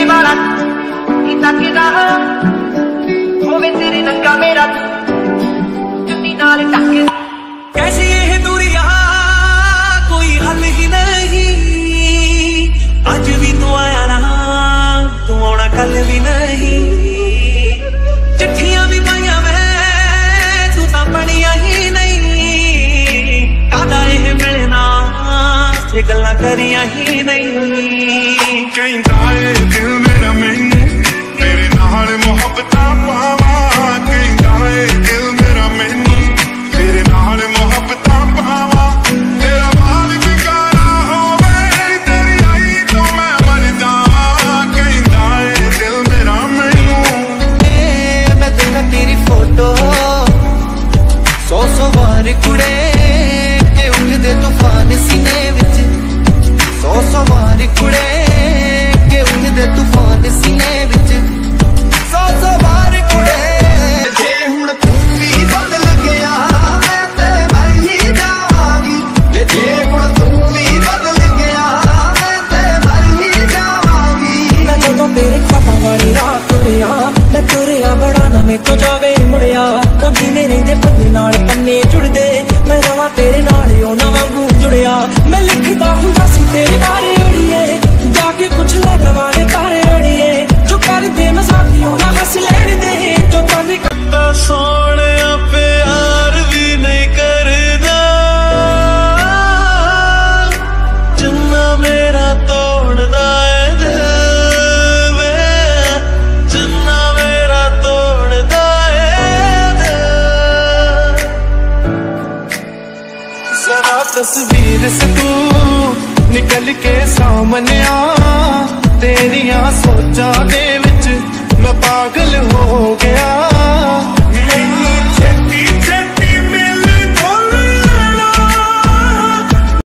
तेरे वाला किता किदा होवे तेरे नंगा मेरा चुन्नी नाल टके। कैसी ये दूरियां कोई हल ही नहीं, आज भी तू आया ना तू आना कल भी नहीं। चिट्ठियां भी पाइया मैं तू तां पढ़िया ही नहीं, कादा ये मिलना ये गल्लां करियां ही नहीं। कहंदा ए दिल मेरा मैनू तेरे नाल मुहब्बतां पावां, कहंदा ए दिल मेरा मैनू तेरे नाल मुहब्बतां पावां। तेरा मालिक गाना होवे तेरी आई तो मैं मर जावां, कहंदा ए दिल मेरा मैनू। मैं देखा तेरी फोटो सौ बार कुड़े के उठदे तूफान सीने विच, सौ बार कुड़े के उठदे तूफान सीने विच, सौ बार कुड़े। जे हुण तू भी बदल गया मैं ते मर ही जावांगी, जे हुण तू भी बदल गया मैं ते मर ही जावांगी। मैं जदों तेरे ख्वाबां वाली राह तुरिया मैं तुरिया बड़ा ना मेरे तो जावे मुड़िया, कभी मेरे दे पन्ने नाल पन्ने जुड़दे मैं रवां तेरे नाल ओना वांगू जुड़िया। मैं लिखदा हुंदा सी तेरे बारे अड़िए जाके कुछ लगवा दे तारे अड़िए, जो कर दे मैं साथी ओना हंस लेने दे जो तने करदा सोहणिया प्यार भी नहीं करदा, जिन्ना मेरा तोड़दा है दिल वे, जिन्ना मेरा तोड़दा है दिल। जरा तस्वीर से तू निकल के सामने आ, तेरिया सोचा दे विच मैं पागल हो गया।